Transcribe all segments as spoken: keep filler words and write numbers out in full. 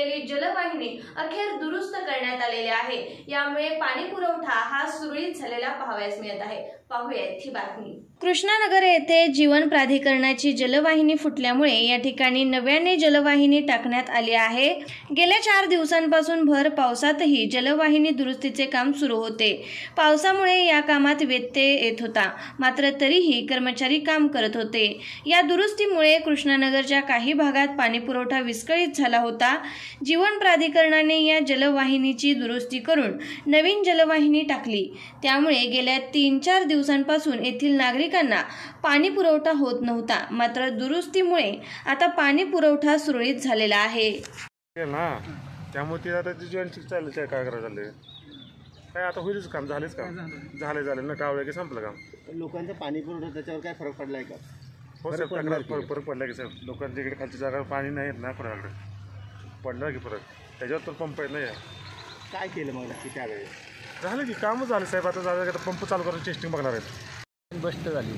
तुटलेली जलवाहिनी अखेर दुरुस्त करण्यात आलेली आहे। यामुळे पाणी पुरवठा हा सुरळीत झालेला पाहावयास मिळत आहे। पाहूयात ही बातमी। कृष्णानगर येथे जीवन प्राधिकरणाची जलवाहिनी फुटल्यामुळे या ठिकाणी नव्याने जलवाहिनी टाकण्यात आली आहे। गेल्या चार दिवसांपासून भर पावसातही जलवाहिनी दुरुस्तीचे काम सुरू होते। पावसामुळे या कामात व्यत्यय येत होता, मात्र तरीही कर्मचारी काम करत होते। या दुरुस्तीमुळे कृष्णानगरच्या काही भागात पाणी पुरवठा विस्कळीत झाला होता। जीवन प्राधिकरणाने या जलवाहिनीची दुरुस्ती करून नवीन जलवाहिनी टाकली, त्यामुळे गेल्या तीन चार दिवसांपासून येथील नागरिकांना पाणी पुरवठा होत नव्हता, मात्र दुरुस्तीमुळे आता पाणी पुरवठा सुरळीत झालेला आहे ना। त्यामुळे ते आता जीवन चाललं काय काय करायचं चाललंय काय आता होईलच काम झालेच काम झाले झाले ना टावलं की संपलं काम। लोकांचं पाणी पुरवठा त्याच्यावर काय फरक पडलाय का? हो सर, फरक फरक पडला की साहेब, लोकांच्या इकडे खालच्या जागा पाणी नाही ना कोणाकडे पडला की फरक त्याच्यावर तर पंप आहे नाही काय केलं मग नक्की त्यावेळेस? झालं की कामच झालं साहेब। आता जागा पंप चालू करून टेस्टिंग बघणार आहेत। बस्ट झाली।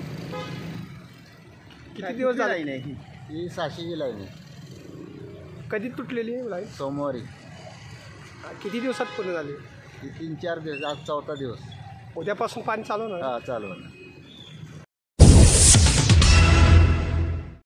किती दिवस झाले नाही ही सहाशेची लाईन आहे। कधी तुटलेली आहे लाईन? सोमवारी। किती दिवसात पूर्ण झाली? तीन चार दिवस, आज चौथा दिवस। उद्यापासून पाणी चालू ना? हां चालू ना।